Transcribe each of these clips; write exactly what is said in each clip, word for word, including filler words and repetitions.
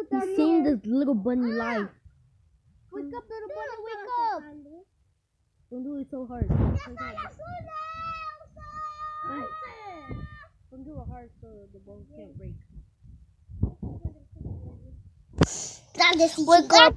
He's seeing this little bunny live. Wake up, little bunny, wake up. Don't do it so hard. Don't, don't do it hard so the bones can't break. Wake up.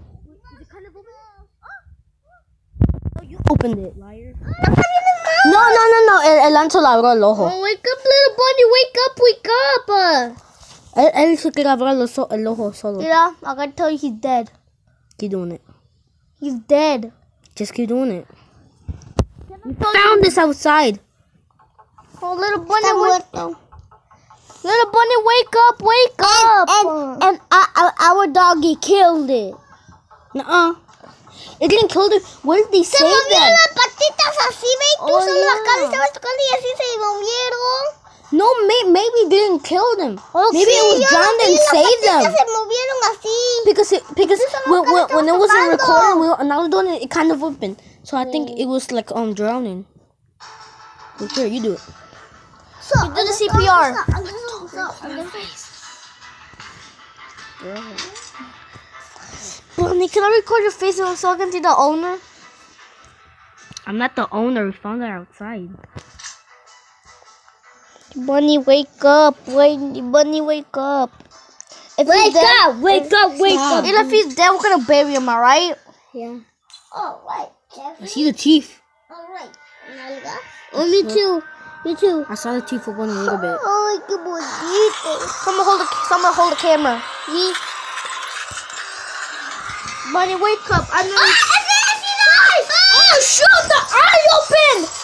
Oh, you opened it, liar. No, no, no, no. El, el Ancho le abrió el ojo. Oh, wake up, little bunny, wake up, wake up. Él, él se quiere abrir el, so, el ojo solo. Yeah, I gotta tell you he's dead. Keep doing it. He's dead. Just keep doing it. We found this outside. Oh, little bunny, wake up. Little bunny, wake up, wake up. And, and uh, our doggy killed it. Nuh-uh. It didn't kill it. Where did they save them? Se movieron las patitas así, ve. Tú solo las cabezas estabas tocando y así se movieron. No, may, maybe it didn't kill them. Oh, maybe sí, it was drowned and saved them. Se movieron así. Because it, because when, when, when it wasn't recording, we were, now we're doing it, it kind of opened. So I think it was like um drowning. Look here, you do it. So, you do the C P R. Bunny, can I record your face so I can see the owner? I'm not the owner. We found her outside. Bunny, wake up. Wait, Bunny, wake up. If wake dead, up, wake up, wake up. And if he's dead, we're going to bury him, alright? Yeah. Alright. I see the teeth. Alright. Oh, me too. Me too. I saw the teeth for one a little bit. Oh, qué bonito. Someone hold the, someone hold the camera. Me. Bunny, wake up. I know. Ah, I see the eyes. Oh, shoot, the eye open.